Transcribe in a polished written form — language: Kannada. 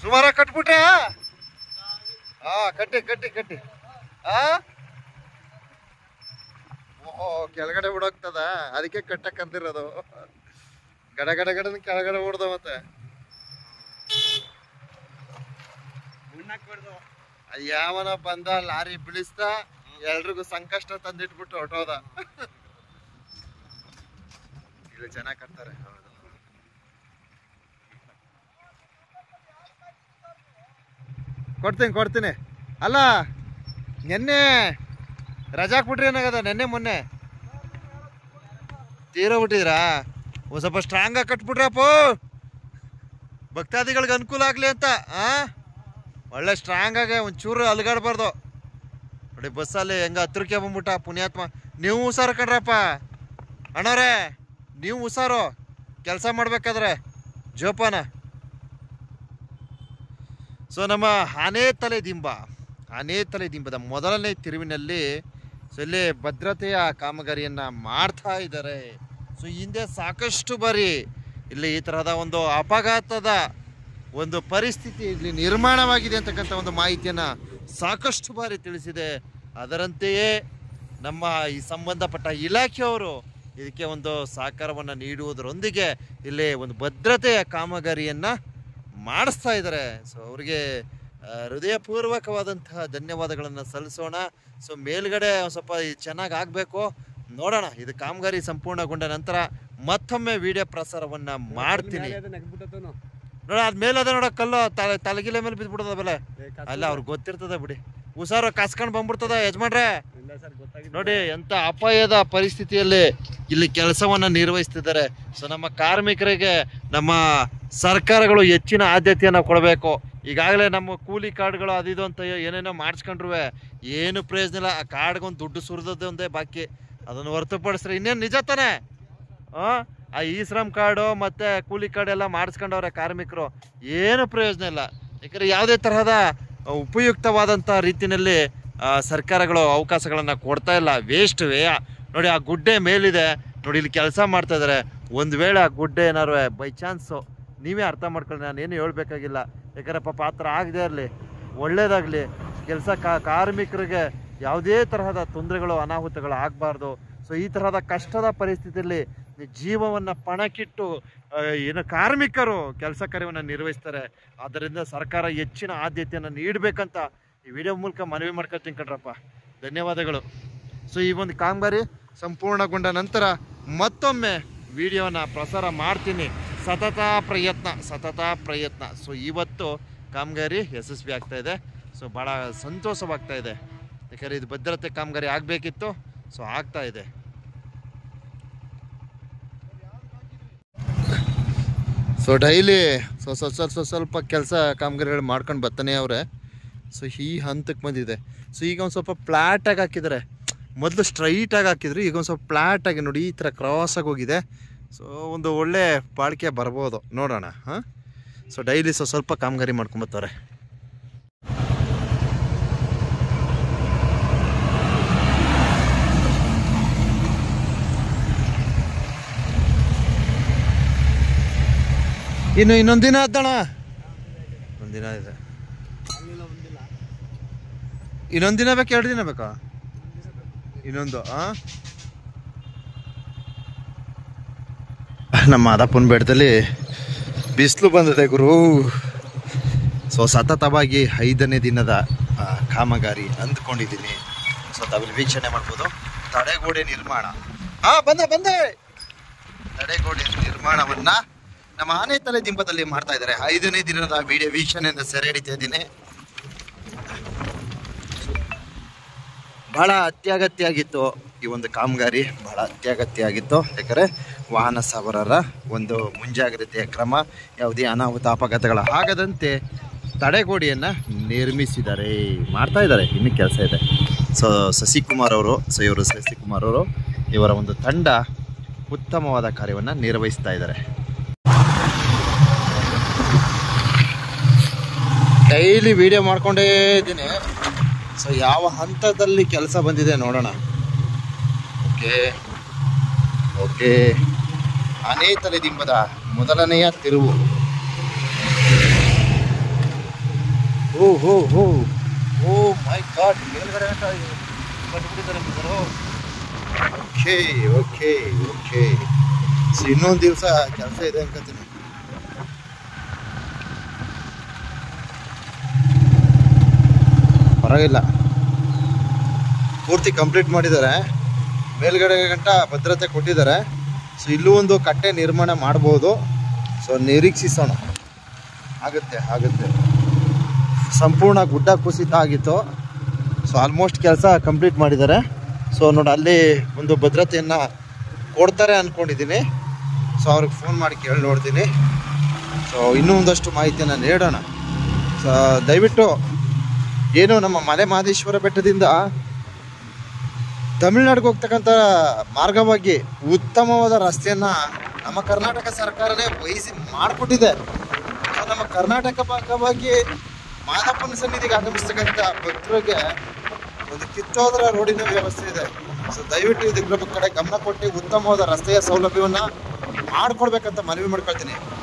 ಸುಮಾರ ಕಟ್ಬಿಟ್ರೆ ಕಟ್ಟಿ ಕಟ್ಟಿ ಕಟ್ಟಿ ಓಹೋ ಕೆಳಗಡೆ ಬಿಡೋಗ್ತದ ಅದಕ್ಕೆ ಕಟ್ಟಕ್ ಅಂತಿರೋದು ಗಡ ಗಡ ಗಡ ಕೆಳಗಡೆ ಬಿಡ್ದ ಮತ್ತೆ ಯಾವನ ಬಂದ ಲಾರಿ ಬಿಳಿಸ್ದ ಎಲ್ರಿಗೂ ಸಂಕಷ್ಟ ತಂದಿಟ್ಬಿಟ್ಟು ಹೊಟ್ಟೋದ ಇಲ್ಲಿ ಚೆನ್ನಾಗಿ ಕಟ್ತಾರೆ ಕೊಡ್ತೀನಿ ಅಲ್ಲ ನೆನ್ನೆ ರಜಾ ಹಾಕ್ಬಿಟ್ರಿ ಏನಾಗದ ನೆನ್ನೆ ಮೊನ್ನೆ ತೀರೋಗ್ಬಿಟ್ಟಿದ್ರಾ ಒಂದ್ ಸ್ವಲ್ಪ ಸ್ಟ್ರಾಂಗ್ ಆಗಿ ಕಟ್ಬಿಟ್ರಪ್ಪ ಭಕ್ತಾದಿಗಳಿಗೆ ಅನುಕೂಲ ಆಗ್ಲಿ ಅಂತ ಒಳ್ಳೆ ಸ್ಟ್ರಾಂಗ್ ಆಗಿ ಒಂಚೂರು ಅಲ್ಗಾಡ್ಬಾರ್ದು ನೋಡಿ ಬಸ್ಸಲ್ಲಿ ಹೆಂಗ ಹತ್ರಕ್ಕೆ ಬಂದ್ಬಿಟ್ಟ ಪುಣ್ಯಾತ್ಮ ನೀವು ಹುಷಾರು ಕಣ್ರಪ್ಪ ಅಣ್ಣವ್ರೆ ನೀವು ಹುಷಾರು ಕೆಲಸ ಮಾಡ್ಬೇಕಾದ್ರೆ ಜೋಪಾನ ಸೊ ನಮ್ಮ ಆನೆ ತಲೆ ದಿಂಬದ ಮೊದಲನೇ ತಿರುವಿನಲ್ಲಿ ಸೊ ಇಲ್ಲಿ ಭದ್ರತೆಯ ಕಾಮಗಾರಿಯನ್ನ ಮಾಡ್ತಾ ಇದ್ದಾರೆ. ಸೊ ಹಿಂದೆ ಸಾಕಷ್ಟು ಬಾರಿ ಇಲ್ಲಿ ಈ ತರಹದ ಒಂದು ಅಪಘಾತದ ಒಂದು ಪರಿಸ್ಥಿತಿ ಇಲ್ಲಿ ನಿರ್ಮಾಣವಾಗಿದೆ ಅಂತಕ್ಕಂಥ ಒಂದು ಮಾಹಿತಿಯನ್ನ ಸಾಕಷ್ಟು ಬಾರಿ ತಿಳಿಸಿದೆ. ಅದರಂತೆಯೇ ನಮ್ಮ ಈ ಸಂಬಂಧಪಟ್ಟ ಇಲಾಖೆಯವರು ಇದಕ್ಕೆ ಒಂದು ಸಹಕಾರವನ್ನು ನೀಡುವುದರೊಂದಿಗೆ ಇಲ್ಲಿ ಒಂದು ಭದ್ರತೆಯ ಕಾಮಗಾರಿಯನ್ನ ಮಾಡಿಸ್ತಾ ಇದ್ದಾರೆ. ಸೊ ಅವರಿಗೆ ಹೃದಯಪೂರ್ವಕವಾದಂತಹ ಧನ್ಯವಾದಗಳನ್ನು ಸಲ್ಲಿಸೋಣ. ಸೊ ಮೇಲ್ಗಡೆ ಸ್ವಲ್ಪ ಚೆನ್ನಾಗಿ ಆಗಬೇಕು, ನೋಡೋಣ. ಇದು ಕಾಮಗಾರಿ ಸಂಪೂರ್ಣಗೊಂಡ ನಂತರ ಮತ್ತೊಮ್ಮೆ ವಿಡಿಯೋ ಪ್ರಸಾರವನ್ನು ಮಾಡ್ತೀನಿ. ನೋಡ ಅದ್ಮೇಲೆ ಅದ ನೋಡ ಕಲ್ಲು ತಲಗಿಲೆ ಮೇಲೆ ಬಿದ್ಬಿಡ್ತದ ಬೆಲೆ ಅಲ್ಲ ಅವ್ರಿಗೆ ಗೊತ್ತಿರ್ತದ ಬಿಡಿ. ಹುಷಾರು ಕಾಸ್ಕೊಂಡು ಬಂದ್ಬಿಡ್ತದ ಯಜಮಾನ್ರೆ. ನೋಡಿ ಎಂತ ಅಪಾಯದ ಪರಿಸ್ಥಿತಿಯಲ್ಲಿ ಇಲ್ಲಿ ಕೆಲಸವನ್ನ ನಿರ್ವಹಿಸ್ತಿದ್ದಾರೆ. ಸೊ ನಮ್ಮ ಕಾರ್ಮಿಕರಿಗೆ ನಮ್ಮ ಸರ್ಕಾರಗಳು ಹೆಚ್ಚಿನ ಆದ್ಯತೆಯನ್ನ ಕೊಡಬೇಕು. ಈಗಾಗಲೇ ನಮ್ಮ ಕೂಲಿ ಕಾರ್ಡ್ಗಳು ಅದಿದು ಅಂತ ಏನೇನೋ ಮಾಡಿಸ್ಕೊಂಡ್ರು ಏನು ಪ್ರಯೋಜನ ಇಲ್ಲ. ಆ ಕಾರ್ಡ್ಗೊಂದು ದುಡ್ಡು ಸುರಿದದ್ದೇ ಒಂದೇ ಬಾಕಿ, ಅದನ್ನು ಹೊರತುಪಡಿಸ್ರೆ ಇನ್ನೇನು ನಿಜ ತಾನೆ. ಆ ಈ ಶ್ರಮ್ ಕಾರ್ಡು ಮತ್ತೆ ಕೂಲಿ ಕಾರ್ಡ್ ಎಲ್ಲ ಮಾಡಿಸ್ಕೊಂಡವ್ರೆ ಕಾರ್ಮಿಕರು, ಏನು ಪ್ರಯೋಜನ ಇಲ್ಲ. ಯಾಕಂದ್ರೆ ಯಾವುದೇ ತರಹದ ಉಪಯುಕ್ತವಾದಂಥ ರೀತಿಯಲ್ಲಿ ಸರ್ಕಾರಗಳು ಅವಕಾಶಗಳನ್ನು ಕೊಡ್ತಾ ಇಲ್ಲ. ವೇಸ್ಟ್ ನೋಡಿ. ಆ ಗುಡ್ಡೆ ಮೇಲಿದೆ ನೋಡಿ, ಇಲ್ಲಿ ಕೆಲಸ ಮಾಡ್ತಾ ಇದ್ದಾರೆ. ಒಂದು ವೇಳೆ ಆ ಗುಡ್ಡೆ ಏನಾರು ಬೈ ಚಾನ್ಸು ನೀವೇ ಅರ್ಥ ಮಾಡ್ಕೊಳ್ಳಿ, ನಾನು ಏನು ಹೇಳ್ಬೇಕಾಗಿಲ್ಲ. ಯಾಕಂದ್ರೆ ಪಾಪ ಆ ಥರ ಆಗದೆ ಇರಲಿ, ಒಳ್ಳೇದಾಗಲಿ. ಕೆಲಸ ಕಾರ್ಮಿಕರಿಗೆ ಯಾವುದೇ ತರಹದ ತೊಂದರೆಗಳು ಅನಾಹುತಗಳು ಆಗಬಾರ್ದು. ಸೊ ಈ ತರಹದ ಕಷ್ಟದ ಪರಿಸ್ಥಿತಿಯಲ್ಲಿ ಜೀವವನ್ನು ಪಣಕ್ಕಿಟ್ಟು ಏನು ಕಾರ್ಮಿಕರು ಕೆಲಸ ಕಾರ್ಯವನ್ನು ನಿರ್ವಹಿಸ್ತಾರೆ. ಆದ್ದರಿಂದ ಸರ್ಕಾರ ಹೆಚ್ಚಿನ ಆದ್ಯತೆಯನ್ನು ನೀಡಬೇಕಂತ ಈ ವಿಡಿಯೋ ಮೂಲಕ ಮನವಿ ಮಾಡ್ಕೊತೀನಿ ಕಣ್ರಪ್ಪ. ಧನ್ಯವಾದಗಳು. ಸೊ ಈ ಒಂದು ಕಾಮಗಾರಿ ಸಂಪೂರ್ಣಗೊಂಡ ನಂತರ ಮತ್ತೊಮ್ಮೆ ವಿಡಿಯೋನ ಪ್ರಸಾರ ಮಾಡ್ತೀನಿ. ಸತತ ಪ್ರಯತ್ನ. ಸೊ ಇವತ್ತು ಕಾಮಗಾರಿ ಯಶಸ್ವಿ ಆಗ್ತಾ ಇದೆ. ಸೊ ಭಾಳ ಸಂತೋಷವಾಗ್ತಾ ಇದೆ. ಯಾಕಂದರೆ ಇದು ಭದ್ರತೆ ಕಾಮಗಾರಿ ಆಗಬೇಕಿತ್ತು. ಸೊ ಆಗ್ತಾ ಇದೆ. ಸೊ ಡೈಲಿ ಸ್ವಲ್ಪ ಕೆಲಸ ಕಾಮಗಾರಿಗಳು ಮಾಡ್ಕೊಂಡು ಬರ್ತಾನೆ ಅವರೇ. ಸೊ ಈ ಹಂತಕ್ಕೆ ಬಂದಿದೆ. ಸೊ ಈಗ ಒಂದು ಸ್ವಲ್ಪ ಫ್ಲ್ಯಾಟಾಗಿ ಹಾಕಿದ್ದಾರೆ. ಮೊದಲು ಸ್ಟ್ರೈಟಾಗಿ ಹಾಕಿದ್ರು, ಈಗ ಒಂದು ಸ್ವಲ್ಪ ಫ್ಲ್ಯಾಟಾಗಿ ನೋಡಿ ಈ ಥರ ಕ್ರಾಸಾಗಿ ಹೋಗಿದೆ. ಸೊ ಒಂದು ಒಳ್ಳೆ ಬಾಳಿಕೆ ಬರ್ಬೋದು, ನೋಡೋಣ. ಸೊ ಡೈಲಿ ಸ್ವಲ್ಪ ಕಾಮಗಾರಿ ಮಾಡ್ಕೊಂಬರ್ತಾರೆ. ಇನ್ನೊಂದು ದಿನ ಆದ್ದಣ, ಒಂದಿನ ಇದೆ. ಇನ್ನೊಂದು ದಿನ ಬೇಕು, 2 ದಿನ ಬೇಕಾ? ಇನ್ನೊಂದು ನಮ್ಮ ಮಾದಪ್ಪನ ಬೆಟ್ಟದಲ್ಲಿ ಬಿಸಿಲು ಬಂದಿದೆ ಗುರು. ಸೊ ಸತತವಾಗಿ 5ನೇ ದಿನದ ಕಾಮಗಾರಿ ಅಂದ್ಕೊಂಡಿದ್ದೀನಿ. ಸೊ ತಾವಿಲ್ಲಿ ವೀಕ್ಷಣೆ ಮಾಡ್ಬೋದು. ತಡೆಗೋಡೆ ನಿರ್ಮಾಣ ಬಂದೆ ತಡೆಗೋಡೆ ನಿರ್ಮಾಣವನ್ನ ನಮ್ಮ ಆನೆ ತಲೆ ದಿಂಬದಲ್ಲಿ ಮಾಡ್ತಾ ಇದ್ದಾರೆ. 5ನೇ ದಿನದ ವಿಡಿಯೋ ವೀಕ್ಷಣೆಯಿಂದ ಸೆರೆ ಹಿಡಿತಾ ಇದ್ದೀನಿ. ಬಹಳ ಅತ್ಯಗತ್ಯ ಆಗಿತ್ತು ಈ ಒಂದು ಕಾಮಗಾರಿ, ಬಹಳ ಅತ್ಯಗತ್ಯ ಆಗಿತ್ತು. ಯಾಕಂದರೆ ವಾಹನ ಸವಾರರ ಒಂದು ಮುಂಜಾಗ್ರತೆಯ ಕ್ರಮ, ಯಾವುದೇ ಅನಾಹುತ ಅಪಘಾತಗಳ ಆಗದಂತೆ ತಡೆಗೋಡೆಯನ್ನು ನಿರ್ಮಿಸಿದ್ದಾರೆ, ಮಾಡ್ತಾ ಇದ್ದಾರೆ. ಇನ್ನೂ ಕೆಲಸ ಇದೆ. ಸೊ ಶಶಿಕುಮಾರ್ ಅವರು, ಇವರ ಒಂದು ತಂಡ ಉತ್ತಮವಾದ ಕಾರ್ಯವನ್ನು ನಿರ್ವಹಿಸ್ತಾ ಇದ್ದಾರೆ. ಡೈಲಿ ವಿಡಿಯೋ ಮಾಡ್ಕೊಂಡೇ ಇದ್ದೀನಿ. ಸೊ ಯಾವ ಹಂತದಲ್ಲಿ ಕೆಲಸ ಬಂದಿದೆ ನೋಡೋಣ. ಓಕೆ ಆನೆ ತಲೆ ದಿಂಬದ ಮೊದಲನೆಯ ತಿರುವು. ಓ ಹೋ ಹೋ ಓ ಮೈ ಗಾಡ್, ಮೇಲ್ಗಡೆ ಕಟ್ಬಿಟ್ಟಿದ್ದಾರೆ sir. Okay okay okay, so ಇನ್ನೊಂದು ದಿವಸ ಕೆಲಸ ಇದೆ ಅನ್ಕೋತೀನಿ. ಪರವಾಗಿಲ್ಲ, ಪೂರ್ತಿ ಕಂಪ್ಲೀಟ್ ಮಾಡಿದ್ದಾರೆ, ಮೇಲ್ಗಡೆ ಗಂಟ ಭದ್ರತೆ ಕೊಟ್ಟಿದ್ದಾರೆ. ಸೊ ಇಲ್ಲೂ ಒಂದು ಕಟ್ಟೆ ನಿರ್ಮಾಣ ಮಾಡ್ಬೋದು. ಸೊ ನಿರೀಕ್ಷಿಸೋಣ, ಆಗುತ್ತೆ ಆಗುತ್ತೆ. ಸಂಪೂರ್ಣ ಗುಡ್ಡ ಕುಸಿತ ಆಗಿತ್ತು. ಸೊ ಆಲ್ಮೋಸ್ಟ್ ಕೆಲಸ ಕಂಪ್ಲೀಟ್ ಮಾಡಿದ್ದಾರೆ. ಸೊ ನೋಡಿ, ಅಲ್ಲಿ ಒಂದು ಭದ್ರತೆಯನ್ನು ಕೊಡ್ತಾರೆ ಅಂದ್ಕೊಂಡಿದ್ದೀನಿ. ಸೊ ಅವ್ರಿಗೆ ಫೋನ್ ಮಾಡಿ ಕೇಳಿ ನೋಡ್ತೀನಿ. ಸೊ ಇನ್ನೂ ಒಂದಷ್ಟು ಮಾಹಿತಿಯನ್ನು ನೀಡೋಣ. ಸೊ ದಯವಿಟ್ಟು ಏನು ನಮ್ಮ ಮಲೆ ಮಹದೇಶ್ವರ ಬೆಟ್ಟದಿಂದ ತಮಿಳ್ನಾಡಿಗೆ ಹೋಗ್ತಕ್ಕಂಥ ಮಾರ್ಗವಾಗಿ ಉತ್ತಮವಾದ ರಸ್ತೆಯನ್ನು ನಮ್ಮ ಕರ್ನಾಟಕ ಸರ್ಕಾರನೇ ವಹಿಸಿ ಮಾಡಿಕೊಟ್ಟಿದೆ. ಸೊ ನಮ್ಮ ಕರ್ನಾಟಕ ಭಾಗವಾಗಿ ಮಾದಪ್ಪನ ಸನ್ನಿಧಿಗೆ ಆಗಮಿಸ್ತಕ್ಕಂಥ ಭಕ್ತರಿಗೆ ಒಂದು ಕಿತ್ತೋದರ ರೋಡಿನ ವ್ಯವಸ್ಥೆ ಇದೆ. ಸೊ ದಯವಿಟ್ಟು ಇದರ ಕಡೆ ಗಮನ ಕೊಟ್ಟು ಉತ್ತಮವಾದ ರಸ್ತೆಯ ಸೌಲಭ್ಯವನ್ನು ಮಾಡಿಕೊಡ್ಬೇಕಂತ ಮನವಿ ಮಾಡ್ಕೊಳ್ತೀನಿ.